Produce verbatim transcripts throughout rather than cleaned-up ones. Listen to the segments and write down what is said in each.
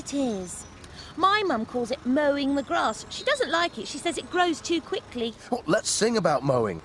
it is. My mum calls it mowing the grass. She doesn't like it. She says it grows too quickly. Oh, let's sing about mowing.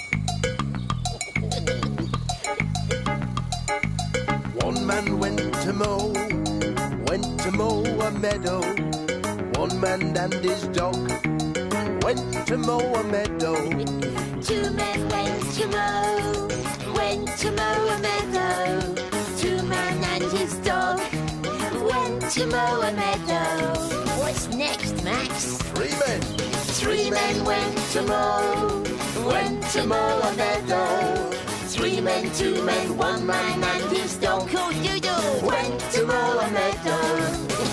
One man went to mow, went to mow a meadow. One man and his dog went to mow a meadow. Two men went to mow, went to mow a meadow. Two men and his dog went to mow a meadow. What's next, Max? Three men. Three men went to mow, went to mow a meadow. Three men, two men, one man and his dog Cool-doodle went to mow a meadow.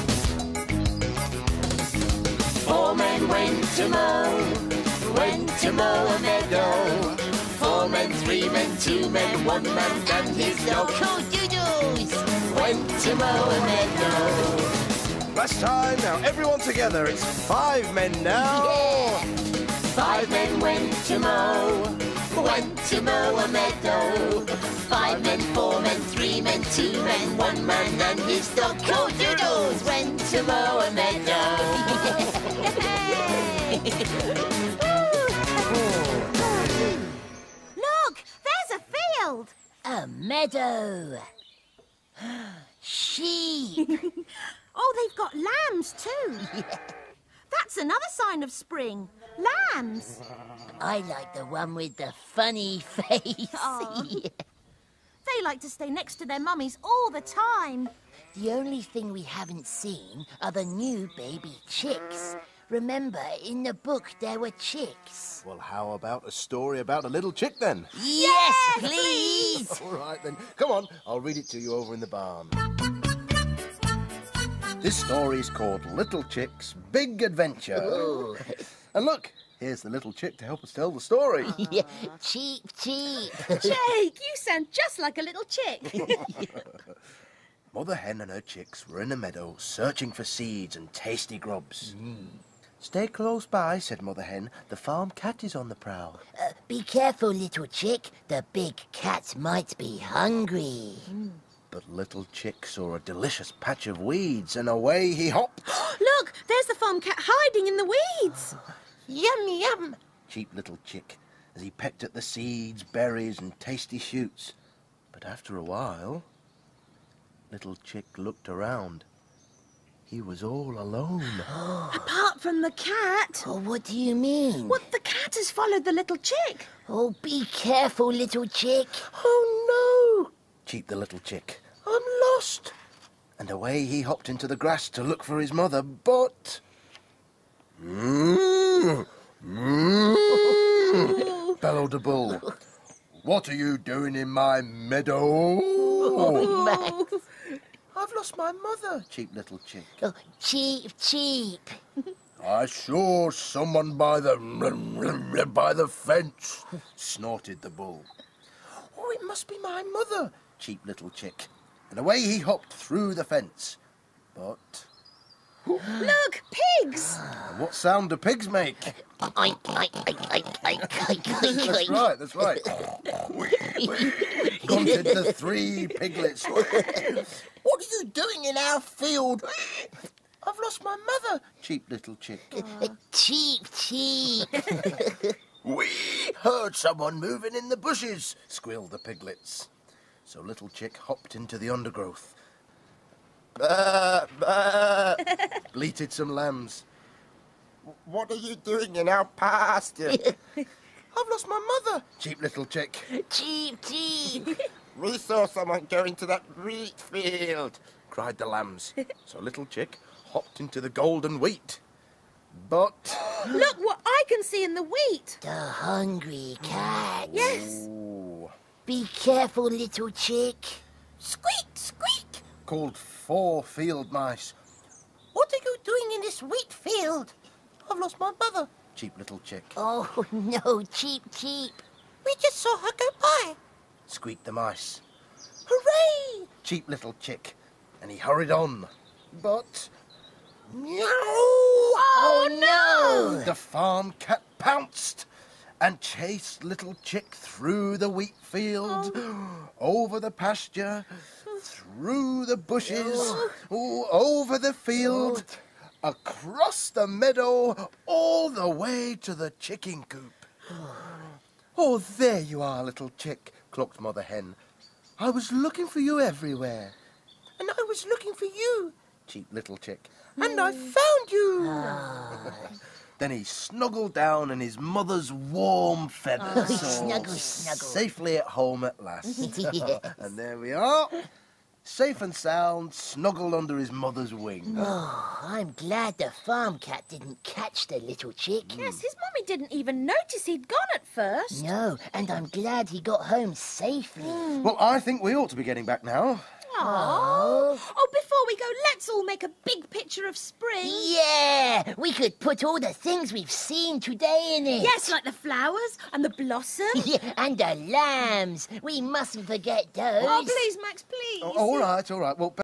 Four men went to mow, went to mow a meadow. Four men, three men, two men, one man and his dog Cool-doodles went to mow a meadow. Last time, now everyone together. It's five men now. Yeah! Five men went to mow, went to mow a meadow. Five men, four men, three men, two men, one man and his dog Cool-doodles went to mow a meadow. Look, there's a field. A meadow. Sheep. Oh, they've got lambs too. That's another sign of spring. Lambs. I like the one with the funny face. Oh. They like to stay next to their mummies all the time. The only thing we haven't seen are the new baby chicks. Remember, in the book there were chicks. Well, how about a story about a little chick then? Yes, please. All right then. Come on, I'll read it to you over in the barn. This story is called Little Chick's Big Adventure. Ooh. And look, here's the little chick to help us tell the story. Yeah, cheep, cheep. Jake, you sound just like a little chick. Mother hen and her chicks were in a meadow searching for seeds and tasty grubs. Mm. Stay close by, said Mother hen. The farm cat is on the prowl. Uh, be careful, little chick. The big cat might be hungry. Mm. But little chick saw a delicious patch of weeds, and away he hopped. Look, there's the farm cat hiding in the weeds. Yum, yum, cheeped little chick, as he pecked at the seeds, berries, and tasty shoots. But after a while, little chick looked around. He was all alone. Apart from the cat. Oh, what do you mean? Well, the cat has followed the little chick. Oh, be careful, little chick. Oh, no, cheeped the little chick. I'm lost. And away he hopped into the grass to look for his mother, but... Mm, mm, bellowed a bull. What are you doing in my meadow? Oh, Max. I've lost my mother, cheep little chick. Oh, cheep, cheep. I saw someone by the by the fence, snorted the bull. Oh, it must be my mother, cheep little chick. And away he hopped through the fence. But... Look, pigs! And what sound do pigs make? Oink, oink, oink, oink, oink, oink, That's right, that's right. Grunted the three piglets. What are you doing in our field? I've lost my mother, cheep little chick. Uh, cheep, cheep. We heard someone moving in the bushes, squealed the piglets. So little chick hopped into the undergrowth. Bah, bah, bleated some lambs. What are you doing in our pasture? I've lost my mother, cheep little chick. Cheep, cheep. We saw someone going to that wheat field, cried the lambs. So little chick hopped into the golden wheat. But... Look what I can see in the wheat. The hungry cat. Yes. Ooh. Be careful, little chick. Squeak, squeak, called four field mice. What are you doing in this wheat field? I've lost my mother, cheep little chick. Oh, no, cheep, cheep. We just saw her go by, squeaked the mice. Hooray! Cheep little chick. And he hurried on. But... Meow! Oh, no! The farm cat pounced and chased little chick through the wheat field, oh. over the pasture, through the bushes, oh, over the field, across the meadow, all the way to the chicken coop. Oh, there you are, little chick, clucked Mother Hen. I was looking for you everywhere. And I was looking for you, cheeped little chick. And I found you. Then he snuggled down in his mother's warm feathers. Oh, so snuggle, snuggle. Safely at home at last. Yes. And there we are, safe and sound, snuggled under his mother's wing. Oh, I'm glad the farm cat didn't catch the little chick. Yes, his mummy didn't even notice he'd gone at first. No, and I'm glad he got home safely. Well, I think we ought to be getting back now. Oh. Oh, before we go, let's all make a big picture of spring. Yeah, we could put all the things we've seen today in it. Yes, like the flowers and the blossom. Yeah, and the lambs. We mustn't forget those. Oh, please, Max, please. Oh, all right, all right. Well,